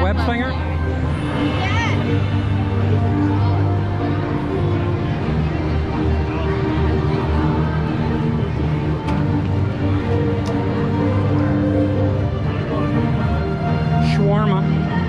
web slinger? Shawarma.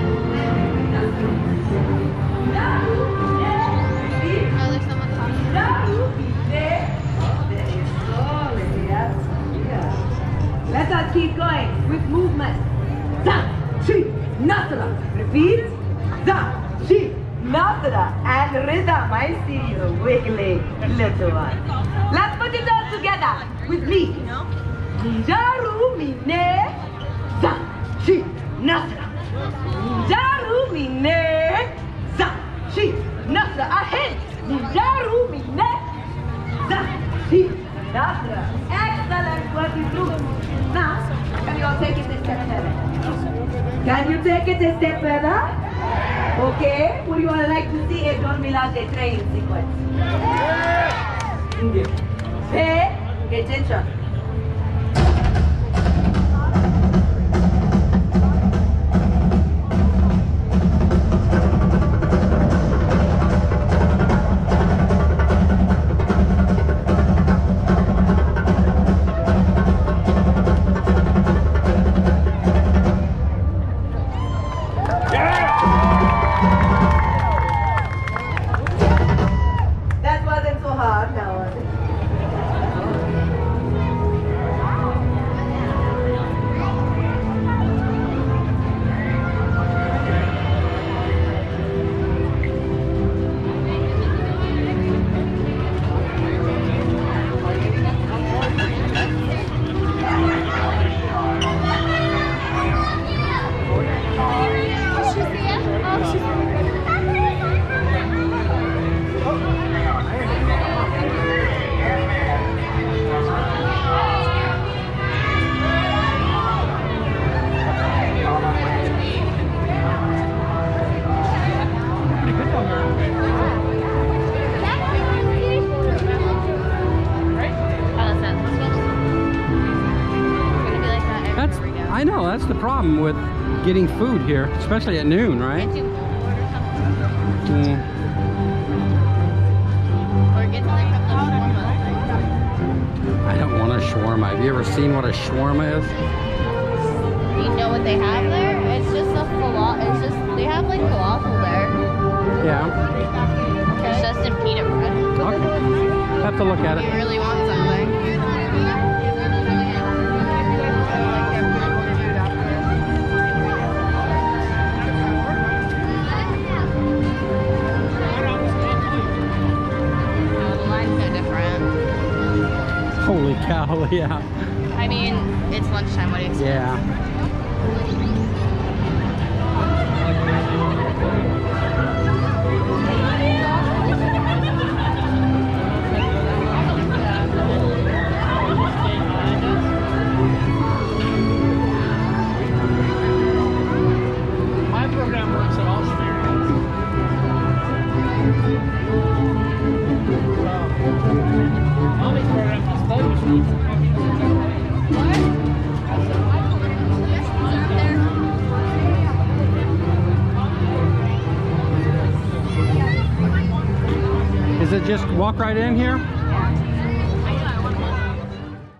Let us keep going with movement. Da, shi, nasra. Repeat. Da, shi, nasra. And rhythm. I see you wiggling, little one. Let's put it all together with me. Jaru mine. Da, shi, nasra. Jaru mine. Da, shi, nasra. Ahead. Jaru mine. Da, shi, nasra. Excellent working through. Now, can you all take it a step further? Can you take it a step further? Okay. Would you all like to see a Don Milage training sequence? Pay attention. That wasn't so hard now, was it? I know, that's the problem with getting food here, especially at noon, right? I don't want a shawarma. Have you ever seen what a shawarma is? You know what they have there? It's just a falafel. It's just they have like falafel there. Yeah. It's just in peanut bread. Okay. Have to look at You it. really want something? Holy cow, yeah. I mean, it's lunchtime. What do you expect? Yeah. My program works at all Mommy's program is focused. Is it just walk right in here?